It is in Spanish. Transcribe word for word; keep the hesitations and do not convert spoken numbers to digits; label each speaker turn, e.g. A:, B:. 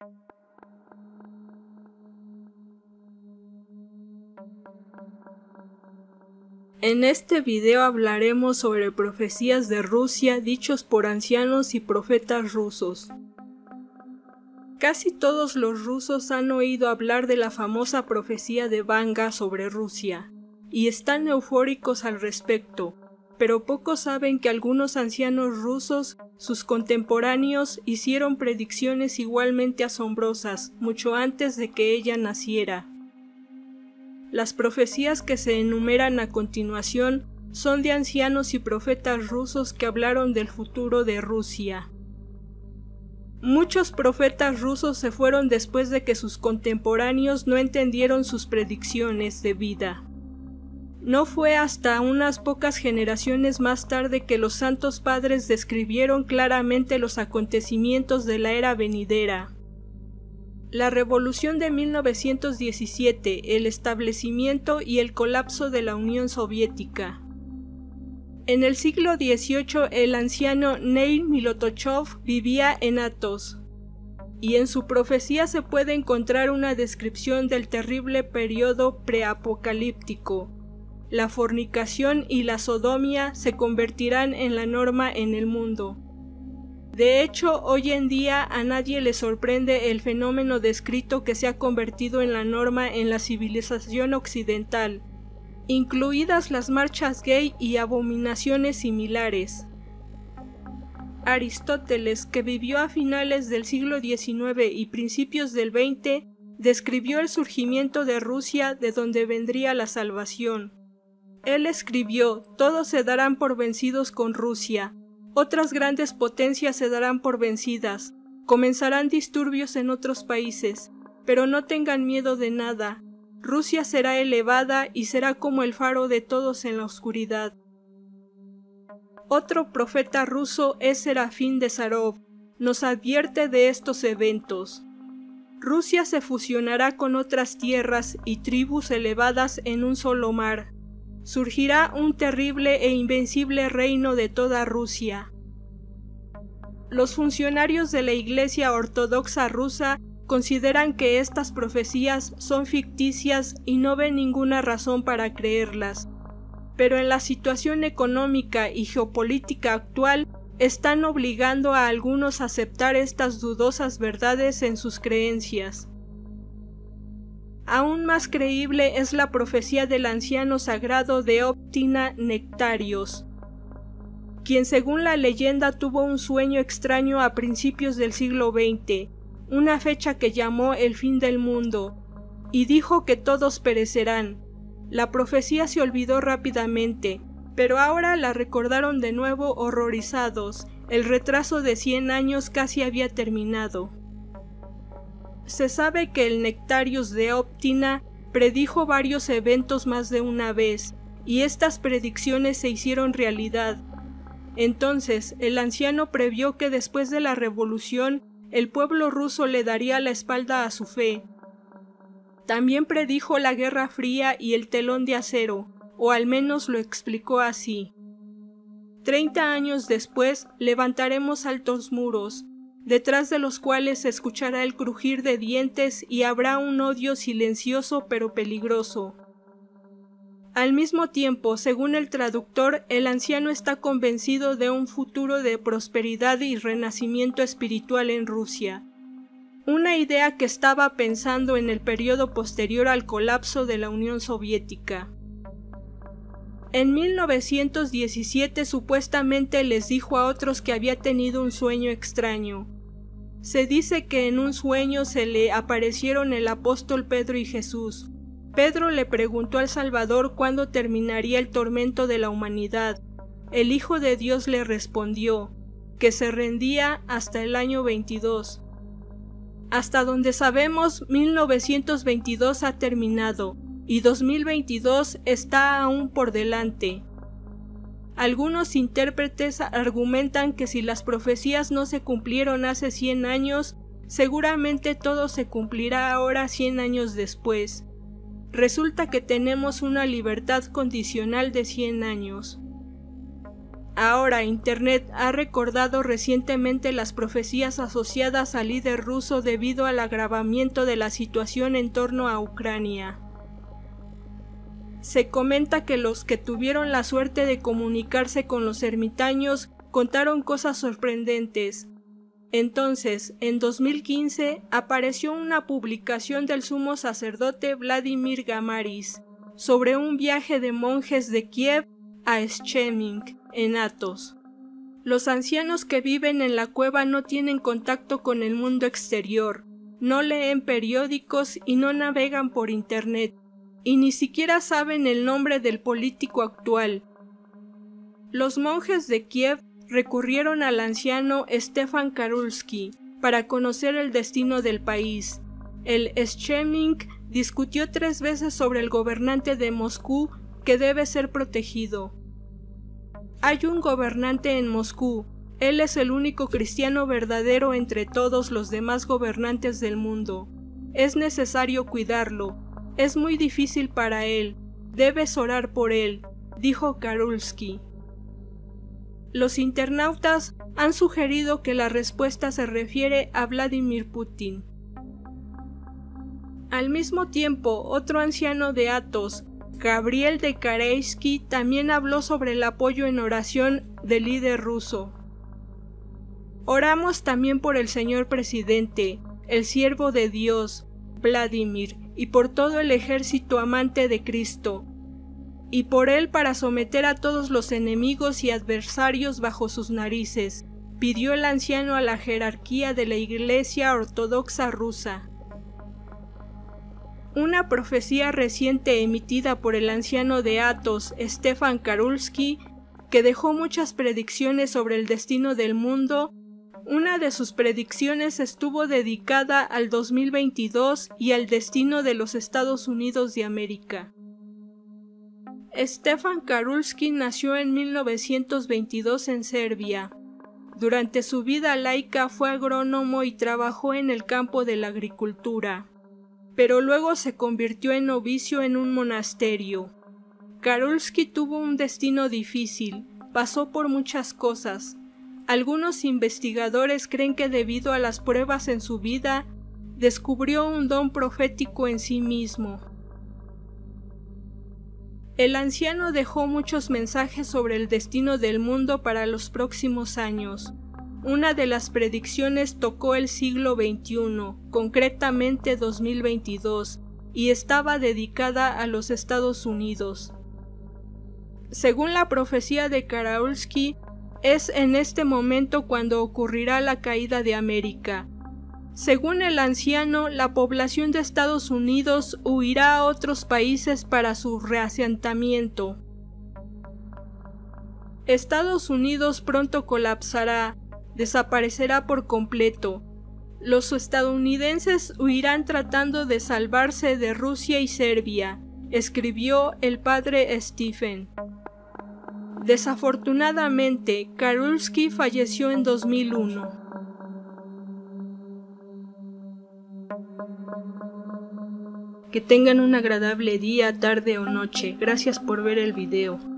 A: En este video hablaremos sobre profecías de Rusia dichos por ancianos y profetas rusos. Casi todos los rusos han oído hablar de la famosa profecía de Vanga sobre Rusia, y están eufóricos al respecto, pero pocos saben que algunos ancianos rusos, sus contemporáneos, hicieron predicciones igualmente asombrosas, mucho antes de que ella naciera. Las profecías que se enumeran a continuación son de ancianos y profetas rusos que hablaron del futuro de Rusia. Muchos profetas rusos se fueron después de que sus contemporáneos no entendieron sus predicciones de vida. No fue hasta unas pocas generaciones más tarde que los santos padres describieron claramente los acontecimientos de la era venidera. La Revolución de mil novecientos diecisiete, el establecimiento y el colapso de la Unión Soviética. En el siglo dieciocho, el anciano Neil Milotochov vivía en Athos, y en su profecía se puede encontrar una descripción del terrible periodo preapocalíptico. La fornicación y la sodomía se convertirán en la norma en el mundo. De hecho, hoy en día a nadie le sorprende el fenómeno descrito que se ha convertido en la norma en la civilización occidental, incluidas las marchas gay y abominaciones similares. Aristóteles, que vivió a finales del siglo diecinueve y principios del veinte, describió el surgimiento de Rusia, de donde vendría la salvación. Él escribió: «Todos se darán por vencidos con Rusia. Otras grandes potencias se darán por vencidas, comenzarán disturbios en otros países, pero no tengan miedo de nada. Rusia será elevada y será como el faro de todos en la oscuridad». Otro profeta ruso es Serafín de Sarov. Nos advierte de estos eventos. Rusia se fusionará con otras tierras y tribus elevadas en un solo mar. Surgirá un terrible e invencible reino de toda Rusia. Los funcionarios de la Iglesia Ortodoxa rusa consideran que estas profecías son ficticias y no ven ninguna razón para creerlas, pero en la situación económica y geopolítica actual están obligando a algunos a aceptar estas dudosas verdades en sus creencias. Aún más creíble es la profecía del anciano sagrado Deóptina Nectarios, quien según la leyenda tuvo un sueño extraño a principios del siglo veinte, una fecha que llamó el fin del mundo, y dijo que todos perecerán. La profecía se olvidó rápidamente, pero ahora la recordaron de nuevo horrorizados. El retraso de cien años casi había terminado. Se sabe que el Nectarios Deóptina predijo varios eventos más de una vez, y estas predicciones se hicieron realidad. Entonces, el anciano previó que después de la revolución, el pueblo ruso le daría la espalda a su fe. También predijo la Guerra Fría y el telón de acero, o al menos lo explicó así. Treinta años después, levantaremos altos muros, detrás de los cuales se escuchará el crujir de dientes y habrá un odio silencioso pero peligroso. Al mismo tiempo, según el traductor, el anciano está convencido de un futuro de prosperidad y renacimiento espiritual en Rusia, una idea que estaba pensando en el periodo posterior al colapso de la Unión Soviética. En mil novecientos diecisiete supuestamente les dijo a otros que había tenido un sueño extraño. Se dice que en un sueño se le aparecieron el apóstol Pedro y Jesús. Pedro le preguntó al Salvador cuándo terminaría el tormento de la humanidad. El Hijo de Dios le respondió que se rendía hasta el año veintidós. Hasta donde sabemos, mil novecientos veintidós ha terminado, y dos mil veintidós está aún por delante. Algunos intérpretes argumentan que si las profecías no se cumplieron hace cien años, seguramente todo se cumplirá ahora cien años después. Resulta que tenemos una libertad condicional de cien años. Ahora Internet ha recordado recientemente las profecías asociadas al líder ruso debido al agravamiento de la situación en torno a Ucrania. Se comenta que los que tuvieron la suerte de comunicarse con los ermitaños contaron cosas sorprendentes. Entonces, en dos mil quince, apareció una publicación del sumo sacerdote Vladimir Gamaris sobre un viaje de monjes de Kiev a Shchemink, en Athos. Los ancianos que viven en la cueva no tienen contacto con el mundo exterior, no leen periódicos y no navegan por internet, y ni siquiera saben el nombre del político actual. Los monjes de Kiev recurrieron al anciano Stefan Karulski para conocer el destino del país. El Shchemink discutió tres veces sobre el gobernante de Moscú que debe ser protegido. Hay un gobernante en Moscú, él es el único cristiano verdadero entre todos los demás gobernantes del mundo. Es necesario cuidarlo, es muy difícil para él, debes orar por él, dijo Karulski. Los internautas han sugerido que la respuesta se refiere a Vladimir Putin. Al mismo tiempo, otro anciano de Athos, Gabriel de Kareisky, también habló sobre el apoyo en oración del líder ruso. Oramos también por el señor presidente, el siervo de Dios, Vladimir, y por todo el ejército amante de Cristo, y por él para someter a todos los enemigos y adversarios bajo sus narices, pidió el anciano a la jerarquía de la Iglesia Ortodoxa rusa. Una profecía reciente emitida por el anciano de Athos, Stefan Karulski, que dejó muchas predicciones sobre el destino del mundo. Una de sus predicciones estuvo dedicada al dos mil veintidós y al destino de los Estados Unidos de América. Stefan Karulski nació en mil novecientos veintidós en Serbia. Durante su vida laica fue agrónomo y trabajó en el campo de la agricultura, pero luego se convirtió en novicio en un monasterio. Karulski tuvo un destino difícil, pasó por muchas cosas. Algunos investigadores creen que debido a las pruebas en su vida, descubrió un don profético en sí mismo. El anciano dejó muchos mensajes sobre el destino del mundo para los próximos años. Una de las predicciones tocó el siglo veintiuno, concretamente dos mil veintidós, y estaba dedicada a los Estados Unidos. Según la profecía de Karulski, es en este momento cuando ocurrirá la caída de América. Según el anciano, la población de Estados Unidos huirá a otros países para su reasentamiento. Estados Unidos pronto colapsará, desaparecerá por completo. Los estadounidenses huirán tratando de salvarse de Rusia y Serbia, escribió el padre Stephen. Desafortunadamente, Karulski falleció en dos mil uno. Que tengan un agradable día, tarde o noche. Gracias por ver el video.